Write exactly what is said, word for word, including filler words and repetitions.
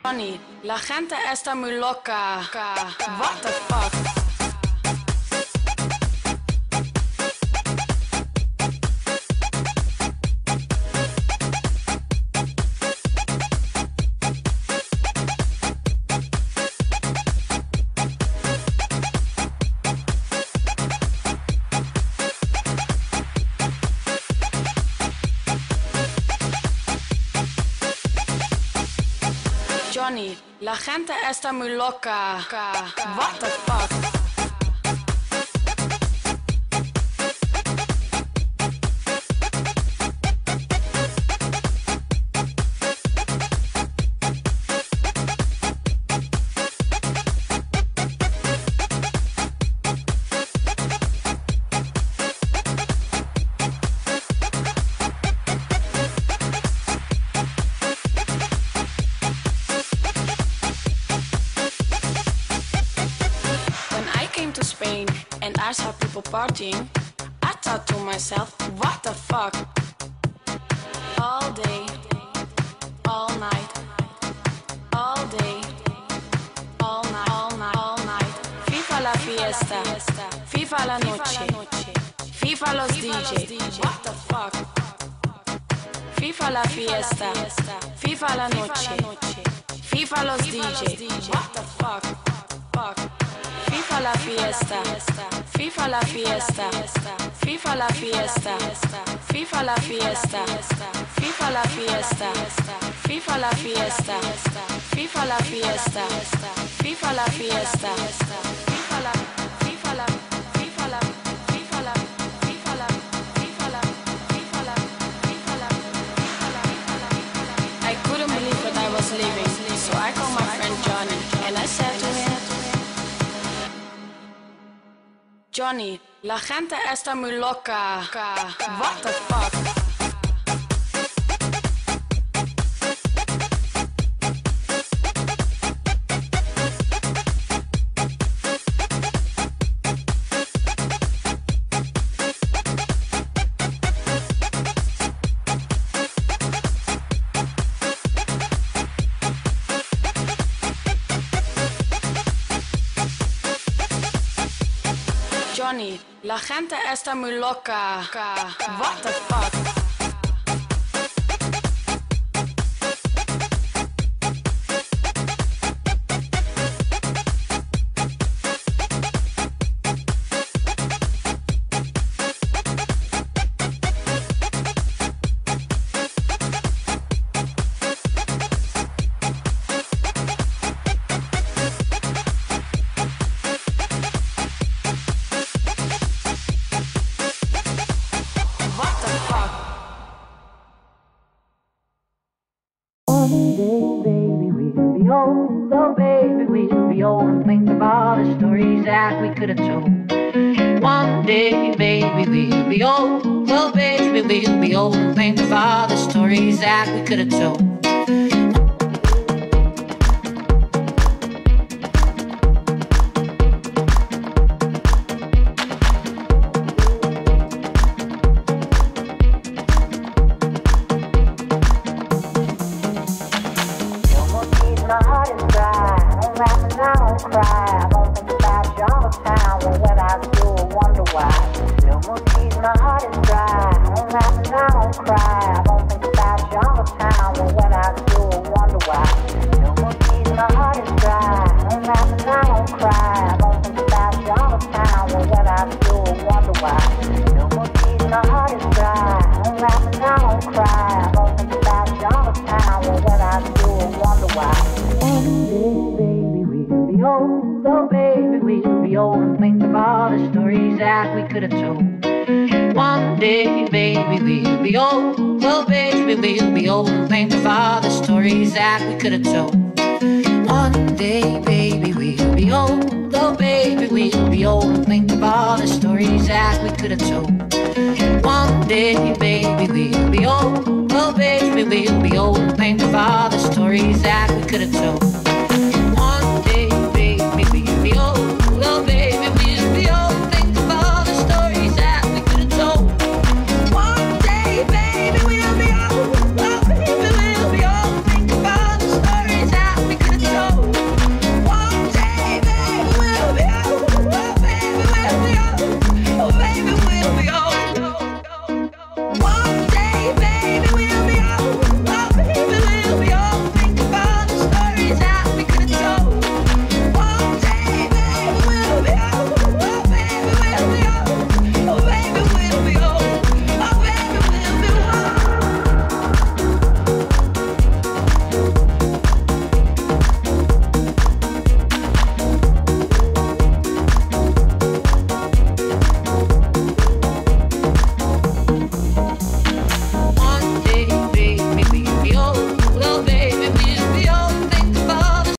Johnny, la gente está muy loca. What the fuck? Johnny, la gente está muy loca. What the fuck? And I saw people partying, I thought to myself, what the fuck? All day, all night, all day, all night, all night, all night. FIFA la fiesta, FIFA la noche, FIFA los D J, what the fuck? FIFA la fiesta, FIFA la noche, FIFA los D J, what the fuck? Fuck. FIFA la fiesta, FIFA la fiesta, FIFA la fiesta, FIFA la fiesta, FIFA la fiesta, FIFA la fiesta, FIFA la fiesta, FIFA la fiesta, FIFA la, FIFA la, FIFA la, FIFA la, FIFA la, FIFA la, FIFA la, FIFA la, I couldn't believe that I was leaving, so I called my friend Johnny and I said to him, Johnny, la gente está muy loca. What the fuck? Johnny, la gente está muy loca. What the fuck? Could have told. One day, baby, we'll be old. Oh, baby, we'll be old and think of all the stories that we could have told. Could have told. One day, baby, we'll be old. Well, baby, we'll be old and think of all the stories that we could have told. One day, baby, we'll be old. Well, baby, we'll be old and think of all the stories that we could have told. One day, baby, we'll be old. Well, baby, we'll be old and think of all the stories that we could have told.